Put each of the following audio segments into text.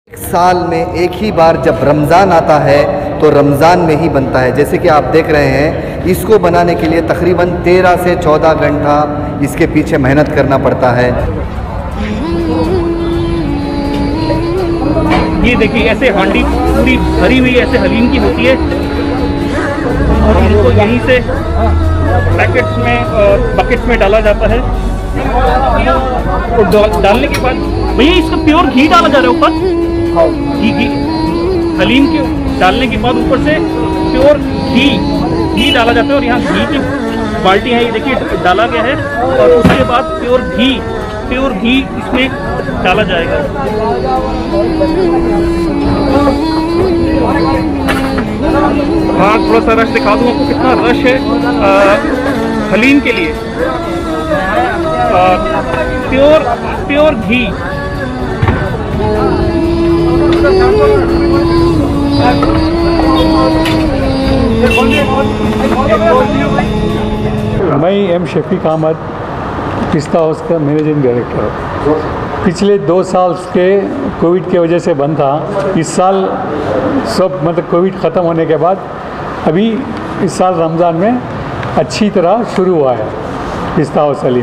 साल में एक ही बार जब रमज़ान आता है तो रमज़ान में ही बनता है। जैसे कि आप देख रहे हैं, इसको बनाने के लिए तकरीबन 13 से 14 घंटा इसके पीछे मेहनत करना पड़ता है। ये देखिए ऐसे हांडी पूरी भरी हुई ऐसे हलीम की होती है और इनको यहीं से पैकेट्स में और बकेट्स में डाला जाता है और डालने के बाद भैया इसका प्योर घी डाला जा रहा है ऊपर। घी हलीम के डालने के बाद ऊपर से प्योर घी डाला जाता है और यहाँ घी की बाल्टी है, ये देखिए डाला गया है और उसके बाद प्योर घी इसमें डाला जाएगा। हाँ, थोड़ा सा रश दिखा दूँ आपको कितना रश है हलीम के लिए। प्योर घी मैं एम शफीक अहमद पिस्ता हाउस का मैनेजिंग डायरेक्टर हूँ। पिछले 2 साल के कोविड की वजह से बंद था। इस साल सब कोविड ख़त्म होने के बाद अभी इस साल रमज़ान में अच्छी तरह शुरू हुआ है पिस्ता हाउस हलीम।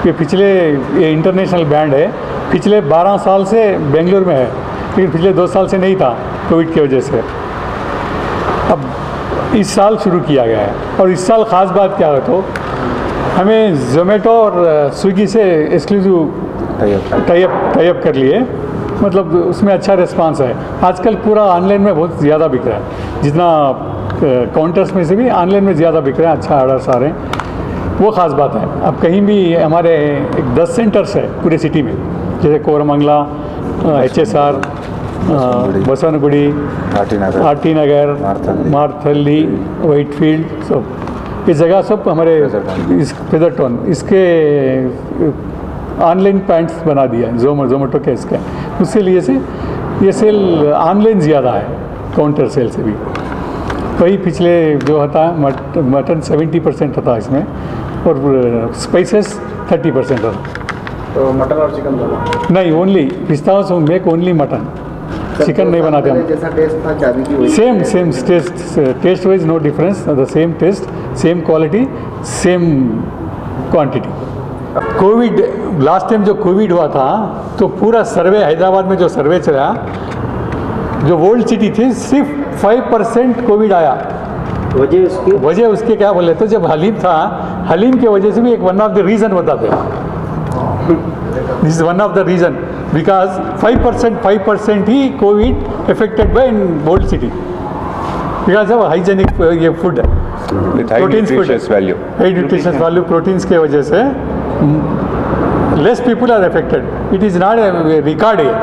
ये इंटरनेशनल ब्रांड है, पिछले 12 साल से बेंगलुरु में है, लेकिन पिछले 2 साल से नहीं था कोविड की वजह से। अब इस साल शुरू किया गया है और इस साल ख़ास बात क्या है तो हमें ज़ोमैटो और स्विगी से एक्सक्लूसिव टाई अप कर लिए, मतलब उसमें अच्छा रिस्पांस है। आजकल पूरा ऑनलाइन में बहुत ज़्यादा बिक रहा है, जितना काउंटर्स में से भी ऑनलाइन में ज़्यादा बिक रहा है, अच्छा ऑर्डर्स आ रहे हैं, वो ख़ास बात है। अब कहीं भी हमारे 10 सेंटर्स है पूरे सिटी में, जैसे Koramangala, HSR, Basavanagudi, RT Nagar, Marathahalli, Whitefield, सब ये जगह सब हमारे इस फेदरटोन इसके ऑनलाइन पॉइंट्स बना दिया है जोमेटो के इसके। उसके लिए से ये सेल ऑनलाइन ज़्यादा है काउंटर सेल से भी। वही पिछले जो होता है मटन 70% होता है इसमें और स्पाइसेस 30% होता है। तो मटन और चिकन दोनों? नहीं, only Pista House make only mutton, chicken नहीं बनाते हम। जैसा टेस्ट था चाबी की same taste wise no difference, the same taste, same quality, same quantity. Covid last time जो कोविड हुआ था तो पूरा सर्वे हैदराबाद में जो सर्वे चला, जो वर्ल्ड सिटी थी, सिर्फ 5% कोविड आया। वजह उसके क्या बोले तो जब हलीम था, हलीम के वजह से भी एक वन ऑफ द रीज़न बताते हैं। This is one of the reason because 5% ही covid affected by in world city because of hygienic ये फूड है, proteins value, high nutritions value proteins के वजह से less people are affected. It is not a record है।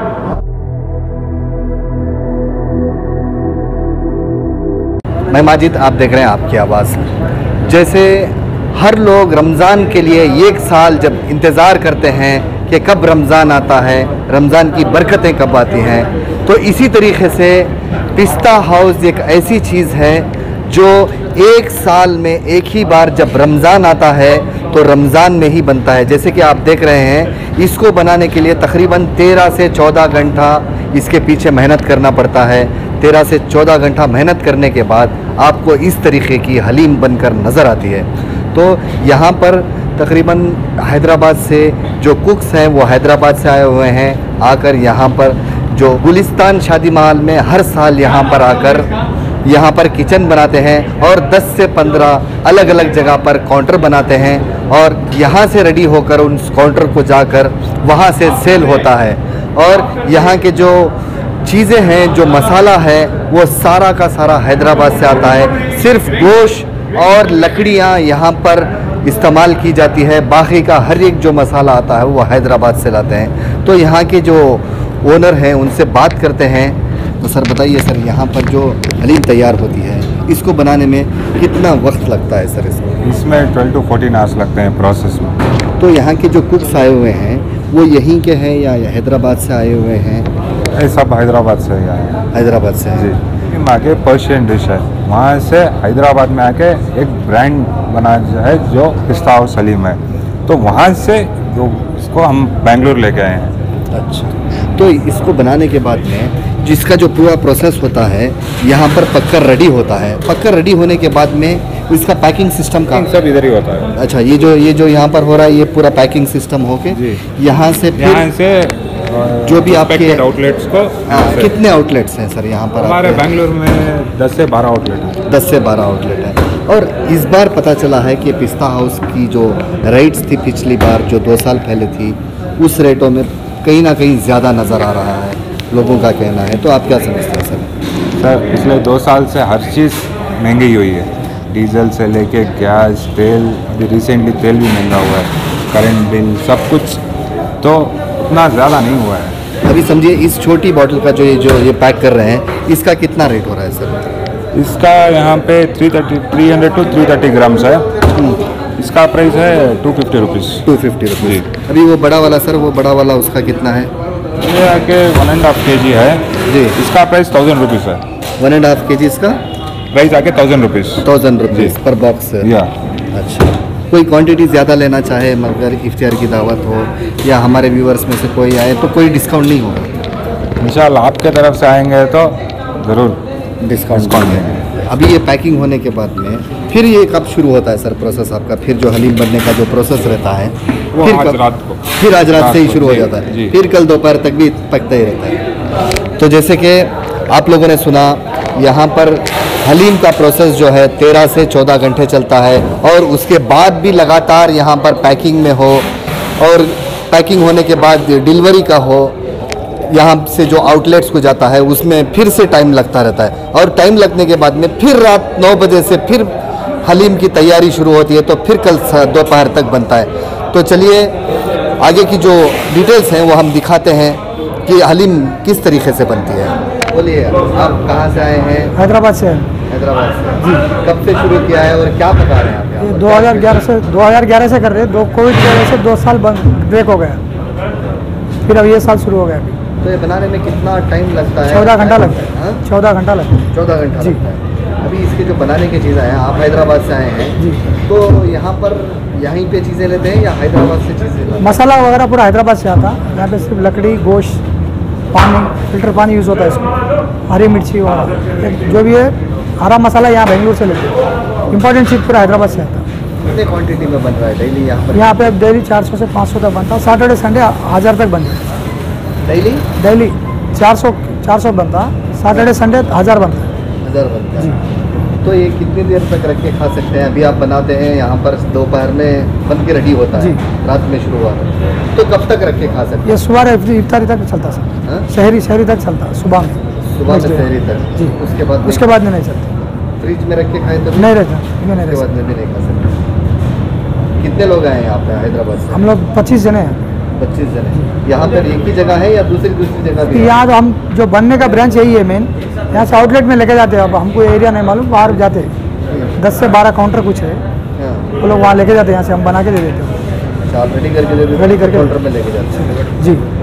मैं माजिद, आप देख रहे हैं आपकी आवाज़। जैसे हर लोग रमज़ान के लिए 1 साल जब इंतज़ार करते हैं कि कब रमज़ान आता है, रमज़ान की बरकतें कब आती हैं, तो इसी तरीके से पिस्ता हाउस एक ऐसी चीज़ है जो 1 साल में एक ही बार जब रमज़ान आता है तो रमज़ान में ही बनता है। जैसे कि आप देख रहे हैं, इसको बनाने के लिए तकरीबन 13 से 14 घंटा इसके पीछे मेहनत करना पड़ता है। 13 से 14 घंटा मेहनत करने के बाद आपको इस तरीके की हलीम बनकर नज़र आती है। तो यहाँ पर तकरीबन हैदराबाद से जो कुक्स हैं वो हैदराबाद से आए हुए हैं, आकर यहाँ पर जो गुलिस्तान शादी महल में हर साल यहाँ पर आकर यहाँ पर किचन बनाते हैं और 10 से 15 अलग अलग जगह पर काउंटर बनाते हैं और यहाँ से रेडी होकर उन काउंटर को जाकर वहाँ से सेल होता है। और यहाँ के जो चीज़ें हैं, जो मसाला है, वो सारा का सारा हैदराबाद से आता है। सिर्फ गोश्त और लकड़ियाँ यहाँ पर इस्तेमाल की जाती है, बाकी का हर एक जो मसाला आता है वो हैदराबाद से लाते हैं। तो यहाँ के जो ओनर हैं उनसे बात करते हैं। तो सर बताइए सर, यहाँ पर जो हलीम तैयार होती है इसको बनाने में कितना वक्त लगता है सर? इसमें 12 to 14 आवर्स लगते हैं प्रोसेस में। तो यहाँ के जो कुक्स आए हुए हैं वो यहीं के हैं या हैदराबाद से आए हुए हैं? ये सब हैदराबाद से ही आए हैं। हैदराबाद से जी। आगे पर्शियन डिश है, वहाँ से हैदराबाद में आके एक ब्रांड बना है जो पिस्ता हाउस हलीम है, तो वहाँ से जो इसको हम बेंगलुरु लेके आए हैं। अच्छा, तो इसको बनाने के बाद में जिसका जो पूरा प्रोसेस होता है यहाँ पर पक्कर रेडी होता है, पक्कर रेडी होने के बाद में इसका पैकिंग सिस्टम का सब इधर ही होता है। अच्छा, ये जो यहाँ पर हो रहा है ये पूरा पैकिंग सिस्टम होके जी। यहाँ से यहाँ से जो भी आपके आउटलेट्स को कितने आउटलेट्स हैं सर यहाँ पर? हमारे बेंगलुरु में 10 से 12 आउटलेट है। 10 से 12 आउटलेट है। और इस बार पता चला है कि पिस्ता हाउस की जो रेट्स थी पिछली बार जो 2 साल पहले थी उस रेटों में कहीं ना कहीं ज़्यादा नज़र आ रहा है, लोगों का कहना है। तो आप क्या समझते हैं सर? सर पिछले 2 साल से हर चीज़ महंगी हुई है, डीजल से लेके गैस, तेल, अभी रिसेंटली तेल भी महंगा हुआ है, करंट बिल, सब कुछ तो उतना ज़्यादा नहीं हुआ है। अभी समझिए इस छोटी बॉटल का जो ये पैक कर रहे हैं इसका कितना रेट हो रहा है सर? इसका यहाँ पे 300 to 330 ग्राम्स है। इसका प्राइस है 250 रुपीज़। 250 रुपीज़। अभी वो बड़ा वाला सर, वो बड़ा वाला उसका कितना है? ये आके 1.5 kg है जी। इसका प्राइस 1000 रुपीज़ है। 1.5 kg इसका प्राइस आके 1000 रुपीज़। 1000 रुपीज़ पर बॉक्स। या अच्छा, कोई क्वांटिटी ज़्यादा लेना चाहे मगर इफ्तियार की दावत हो या हमारे व्यूवर्स में से कोई आए तो कोई डिस्काउंट नहीं होगा? इंशाल्लाह आपके तरफ से आएंगे तो ज़रूर डिस्काउंट देंगे। अभी ये पैकिंग होने के बाद में फिर ये कब शुरू होता है सर प्रोसेस आपका? फिर जो हलीम बनने का जो प्रोसेस रहता है वो फिर आज कब? रात को। फिर आज रात से ही को, शुरू हो जी, जाता है, जी। फिर कल दोपहर तक भी पकता ही रहता है। तो जैसे कि आप लोगों ने सुना यहाँ पर हलीम का प्रोसेस जो है 13 से 14 घंटे चलता है और उसके बाद भी लगातार यहाँ पर पैकिंग में हो और पैकिंग होने के बाद डिलीवरी का हो, यहाँ से जो आउटलेट्स को जाता है उसमें फिर से टाइम लगता रहता है और टाइम लगने के बाद में फिर रात 9 बजे से फिर हलीम की तैयारी शुरू होती है तो फिर कल दोपहर तक बनता है। तो चलिए आगे की जो डिटेल्स हैं वो हम दिखाते हैं कि हलीम किस तरीके से बनती है। बोलिए, आप कहाँ से आए हैं? हैदराबाद से है। हैदराबाद से जी। कब से शुरू किया है और क्या पका रहे हैं आप यहाँ ये पर? 2011 से कर रहे हैं। कोविड की वजह से 2 साल ब्रेक हो गया, फिर अब ये साल शुरू हो गया। अभी तो ये बनाने में कितना टाइम लगता है? 14 घंटा लगता है। हाँ? 14 घंटा लगता है 14 घंटा जी। लगता है। अभी इसके जो बनाने की चीज़ें हैं, आप हैदराबाद से आए हैं जी। तो यहाँ पर यहीं पे चीज़ें लेते हैं या हैदराबाद से चीज़ें लाते हैं? मसाला वगैरह पूरा हैदराबाद से आता है। यहाँ पे सिर्फ लकड़ी, गोश्त, पानी, फिल्टर पानी यूज़ होता है इसमें, हरी मिर्ची वगैरह जो भी है। हरा मसाला यहाँ बेंगलुरु से लेते हैं, इंपॉर्टेंट चीज़ पूरा हैदराबाद से आता है। कितने क्वांटिटी में बन रहा है डेली यहाँ पर? यहाँ पे अब डेली 400 से 500 तक बनता है। सैटरडे संडे 1000 तक बनता है। डेली 400 बनता है, सैटरडे संडे 1000 बनता है। 1000 बनता है। तो ये कितनी देर तक रख के खा सकते हैं? अभी आप बनाते हैं यहाँ पर दोपहर में बन के रेडी होता है, जी। रात में शुरू हुआ तो कब तक रख के खा सकते ये सुबह इफ्तारी तक चलता है हाँ? सर, शहरी तक चलता है सुबह में। हैं? सुबह में शहरी तक जी। उसके बाद में नहीं चलता, फ्रिज में रख के खाएं तो नहीं रहता, इनमें नहीं उसके बाद रहता। में भी नहीं खा सकते। कितने लोग आए हैं यहाँ पे हैदराबाद से? हम लोग 25 जने हैं। 25 जने। यहाँ पर एक ही जगह है या दूसरी जगह भी है? यहाँ तो हम जो बनने का ब्रांच यही है मेन, यहाँ से आउटलेट में लेके जाते हैं। अब हमको एरिया नहीं मालूम, बाहर जाते हैं 10 से 12 काउंटर कुछ है, हाँ। वो लोग वहाँ लेके जाते हैं। यहाँ से हम बना के दे देते हैं। अच्छा, आप रेडी करके दे देते हैं? रेडी करके काउंटर में लेके जाते हैं। जी।